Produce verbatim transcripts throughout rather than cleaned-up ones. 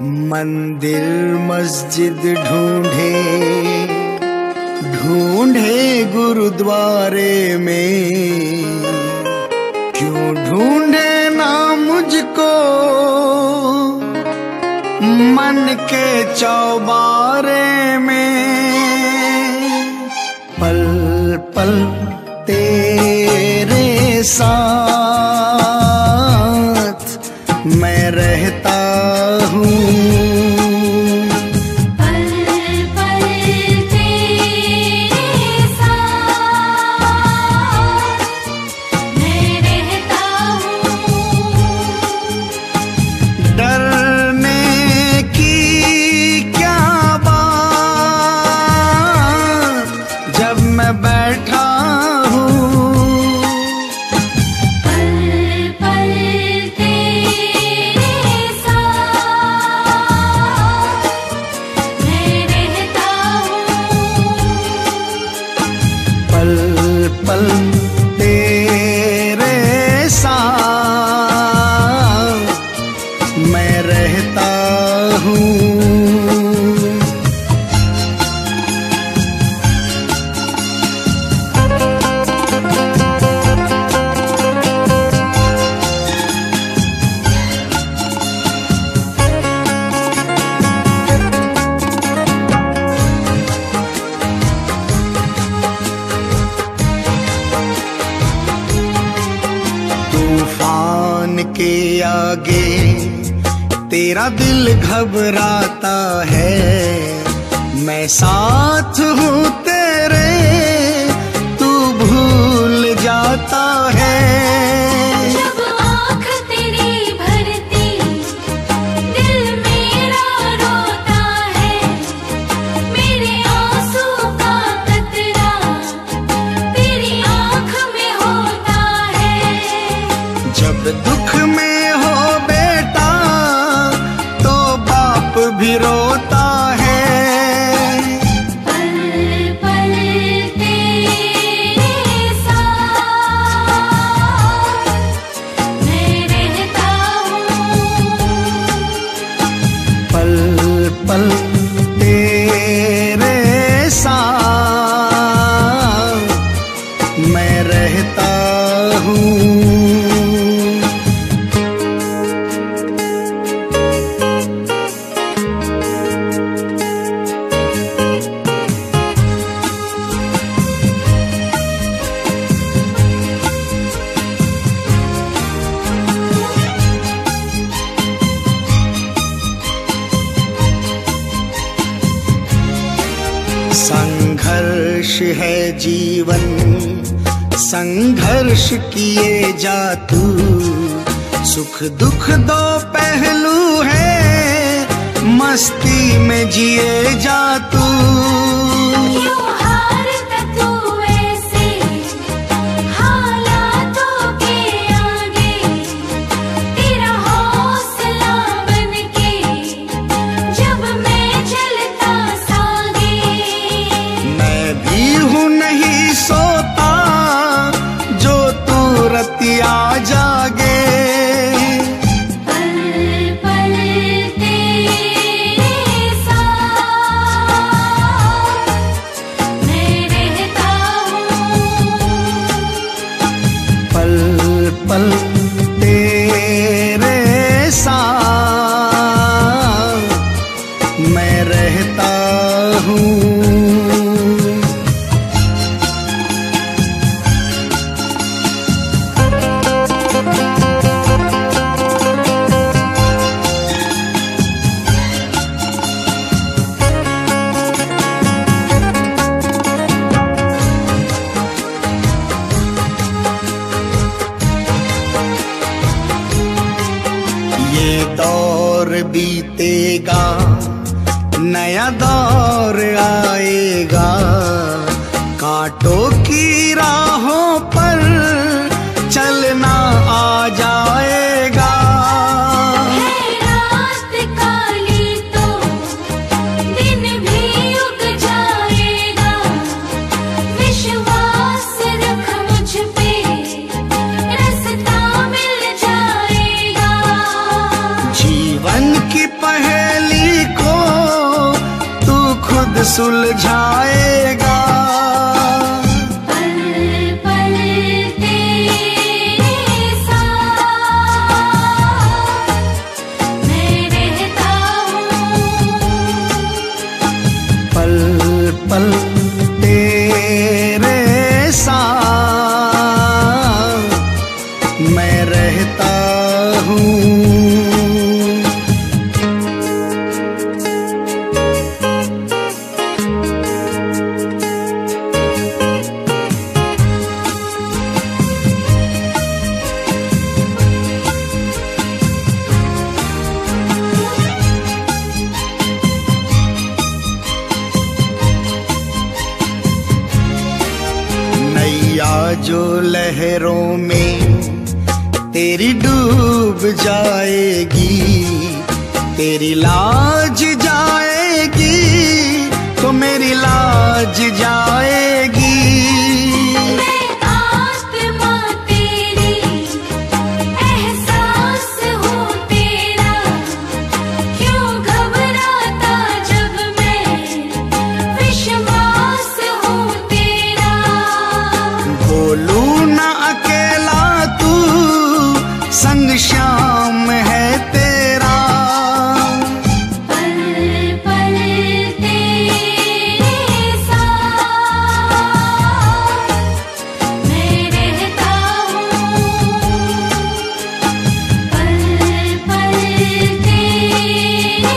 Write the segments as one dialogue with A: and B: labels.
A: मंदिर मस्जिद ढूंढे ढूंढे गुरुद्वारे में, क्यों ढूंढे ना मुझको मन के चौबारे में। पल पल तेरे साथ मैं रहता हूँ,
B: पल पल तेरे साथ मैं रहता हूँ।
A: डरने की क्या बात जब मैं बैठा हूँ,
B: पल पल तेरे साथ मैं रहता हूँ।
A: पल पल तेरे साथ मैं रहता हूँ। तूफान के आगे तेरा दिल घबराता है, मैं साथ हूँ तेरे तू भूल जाता है।
B: जब आँख तेरी भरती दिल मेरा रोता है, मेरे आंसू का कतरा तेरी आँख में होता है।
A: जब दुख में हो बेटा तो बाप भी रोता है।
B: पल पल तेरे साथ मैं रहता हूँ,
A: पल पल तेरे साथ मैं रहता हूँ। संघर्ष है जीवन संघर्ष किए जा तू, सुख दुख दो पहलू है मस्ती में जिए जा तू।
B: क्यों हारता तू ऐसे हालातों के आगे, तेरा हौसला बनके जब मैं चलता सागे।
A: मैं भी हूँ नहीं सोता जो तू रतिया जागे।
B: पल पल तेरे साथ मैं रहता हूँ,
A: पल पल तेरे साथ मैं रहता हूँ। ये दौर बीतेगा नया दौर आएगा, कांटों की राहों पर चलना आ जाएगा।
B: है रात काली तो दिन भी उग जाएगा, विश्वास रख मुझ पे रास्ता मिल जाएगा।
A: जीवन की पहल सुलझाएगा।
B: पल पल तेरे साथ मैं रहता हूँ।
A: पल पल तेरे साथ मैं रहता हूँ। जो लहरों में तेरी डूब जाएगी, तेरी लाज जाएगी तो मेरी लाज जाएगी।
B: मैं आत्मा तेरी, एहसास हूँ तेरा, क्यों घबराता जब मैं विश्वास हूँ तेरा।
A: बोलू ना अकेला तू, संग शाम है तेरा।
B: पल पल तेरे साथ मैं रहता हूँ। पल पल तेरे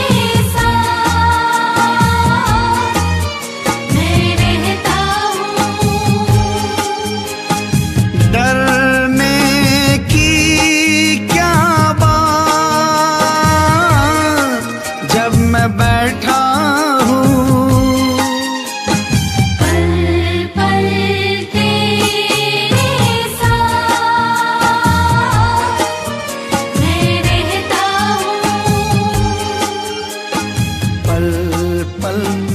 B: साथ मैं रहता हूँ।
A: डरने की क्या बात जब मैं बैठा हूँ।
B: पल पल तेरे साथ मैं रहता हूँ।
A: पल पल